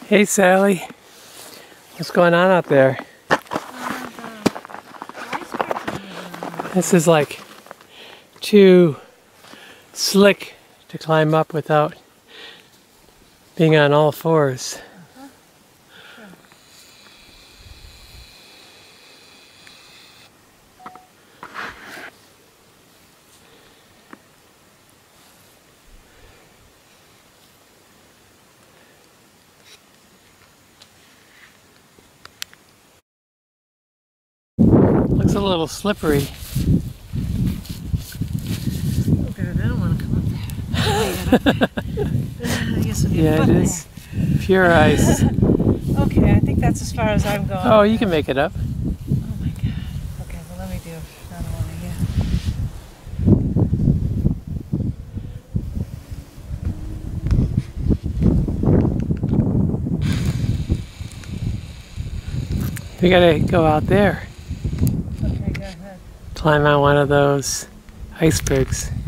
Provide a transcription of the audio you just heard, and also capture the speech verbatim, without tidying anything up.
Hey Sally, what's going on out there? This is like too slick to climb up without being on all fours. Uh-huh. Sure. Looks a little slippery. Oh God, I don't want to come up there. I guess we'll get Yeah, it is pure ice. Okay, I think that's as far as I'm going. Oh, you can make it up. Oh my God. Okay, well let me do another one again. We gotta go out there. Okay, go ahead. Climb on one of those icebergs.